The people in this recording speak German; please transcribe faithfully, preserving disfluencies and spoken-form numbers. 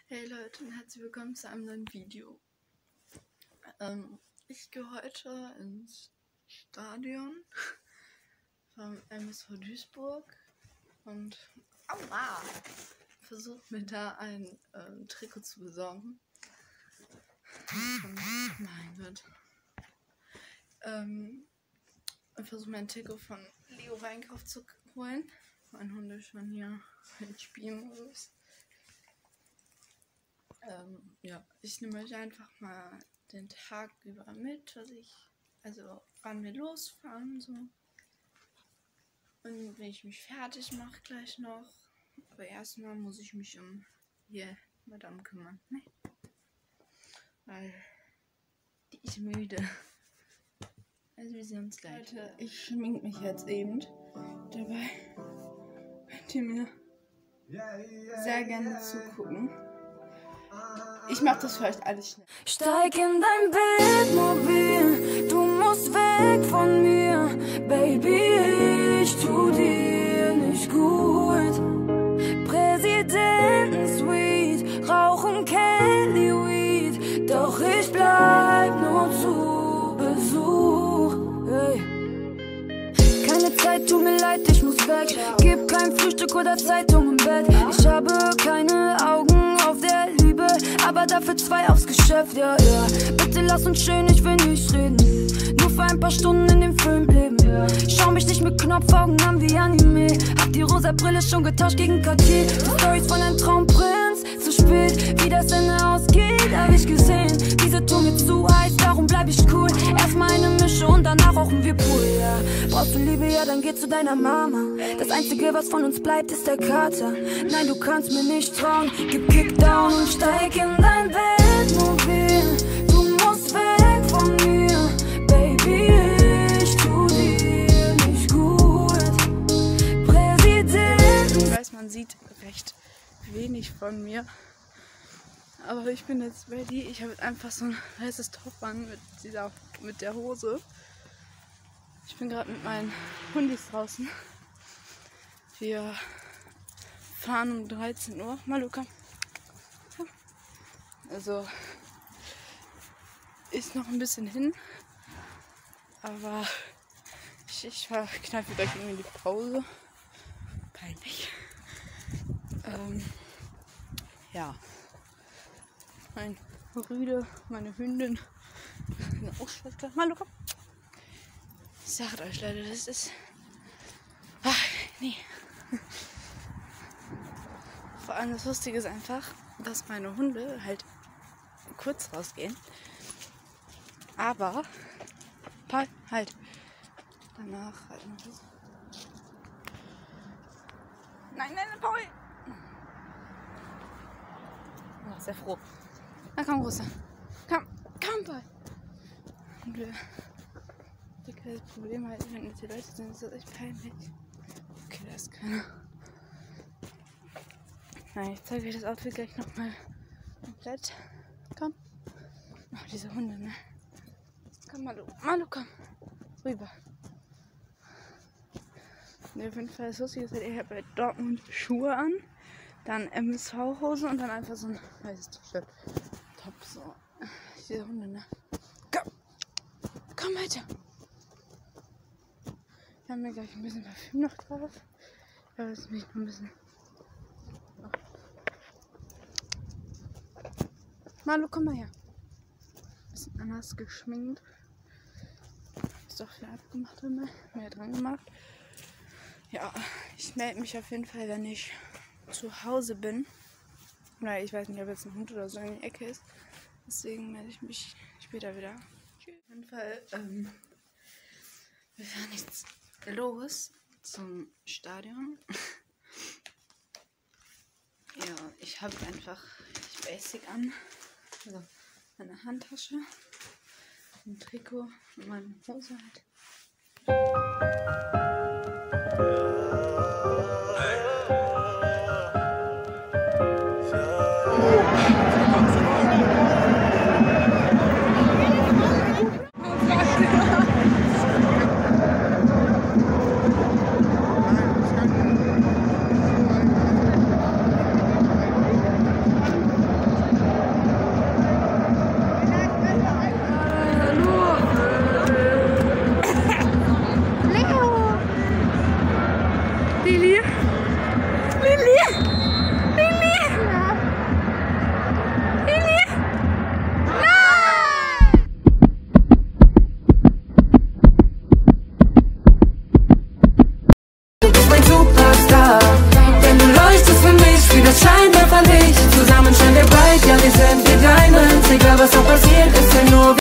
Hey Leute und herzlich willkommen zu einem neuen Video. Ähm, ich gehe heute ins Stadion vom M S V Duisburg und aua, versuche mir da ein ähm, Trikot zu besorgen. Und, mein Gott. Ähm, ich versuche mir ein Trikot von Leo Weinkauf zu holen. Mein Hund ist schon hier in Spielmodus. Ähm, ja, ich nehme euch einfach mal den Tag über mit, was ich, also wann wir losfahren, so. Und wenn ich mich fertig mache gleich noch. Aber erstmal muss ich mich um hier Madame kümmern, ne? Weil die ist müde. Also wir sehen uns gleich. Leute, ich schmink mich jetzt eben. Dabei könnt ihr mir sehr gerne zugucken. Ich mach das für euch alles schnell. Steig in dein Bildmobil, du musst weg von mir. Baby, ich tu dir nicht gut. Präsidenten-Suite, rauchen Kelly Weed. Doch ich bleib nur zu Besuch. Hey. Keine Zeit, tut mir leid, ich muss weg. Gib kein Frühstück oder Zeitung im Bett. Ich habe keine Augen auf der Liebe, aber dafür zwei aufs Geschäft, ja, ja. Bitte lass uns schön, ich will nicht reden. Nur für ein paar Stunden in dem Film leben, ja. Schau mich nicht mit Knopfaugen an wie Anime. Hab die rosa Brille schon getauscht gegen Cartier. Die Storys von einem Traumprinz, zu spät, wie das Ende ausgeht, hab ich gesehen. Diese Tour mir zu heiß, darum bleib ich cool. Erstmal eine Mische und danach rauchen wir Pool, ja. Brauchst du Liebe, ja, dann geh zu deiner Mama. Das Einzige, was von uns bleibt, ist der Kater. Nein, du kannst mir nicht trauen. Gib Kickdown und steig in dein Weltmobil. Du musst weg von mir, Baby, ich tu dir nicht gut. Präsident. Ich weiß, man sieht recht wenig von mir. Aber ich bin jetzt ready. Ich habe einfach so ein weißes Top an mit, dieser, mit der Hose. Ich bin gerade mit meinen Hundis draußen. Wir fahren um dreizehn Uhr. Maluka. Also ist noch ein bisschen hin. Aber ich, ich kneife gleich irgendwie die Pause. Peinlich. Ähm, ja. Mein Rüde, meine Hündin. Eine Ausschalter. Maluka. Ich sage euch Leute, das ist... Ach, nee. Vor allem das Lustige ist einfach, dass meine Hunde halt kurz rausgehen. Aber... Paul, halt. Danach halt noch was. Nein, nein, Paul! Oh, sehr froh. Na komm, Großer. Komm, komm, Paul. Und wir... Das Problem halt, wenn die Leute sind, ist das echt peinlich. Okay, da ist keiner. Nein, ich zeige euch das Outfit gleich nochmal komplett. Komm. Oh, diese Hunde, ne? Komm, Malu. Malu, komm. Rüber. Ne, auf jeden Fall ist lustig, dass ihr bei Dortmund Schuhe an, dann M S V-Hose und dann einfach so ein weißes T-Shirt. Top, so. Diese Hunde, ne? Komm. Komm weiter. Wir haben ja gleich ein bisschen Parfüm noch drauf. Ja, das ist mich noch ein bisschen. Oh. Malu, komm mal her. Ein bisschen anders geschminkt. Ist doch viel abgemacht immer. Mehr dran gemacht. Ja, ich melde mich auf jeden Fall, wenn ich zu Hause bin. Oder ich weiß nicht, ob jetzt ein Hund oder so in die Ecke ist. Deswegen melde ich mich später wieder. Tschüss. Auf jeden Fall, ähm, wir fahren jetzt los zum Stadion. Ja, ich habe einfach Basic an. Also meine Handtasche, ein Trikot und meine Hose halt. das Scheinwerfer nicht. Zusammen scheinen wir breit, ja wir sind wie Diamonds. Egal was auch passiert, ist ja nur